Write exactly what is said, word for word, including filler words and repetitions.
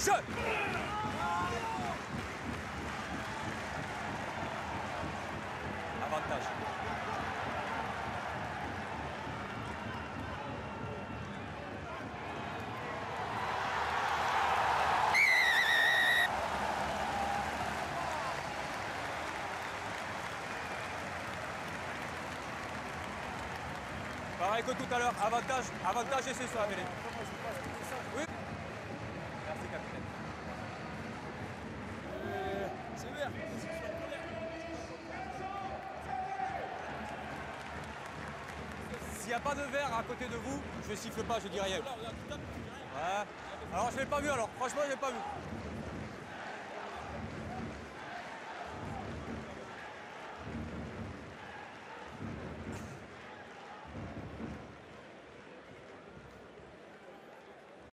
Jeu. Avantage. Pareil que tout à l'heure, avantage, avantage et c'est ça, Mélé. Oui. Merci, capitaine. Euh, c'est vert. S'il n'y a pas de verre à côté de vous, je siffle pas, je dis rien. Ouais. Alors je l'ai pas vu alors, franchement je l'ai pas vu.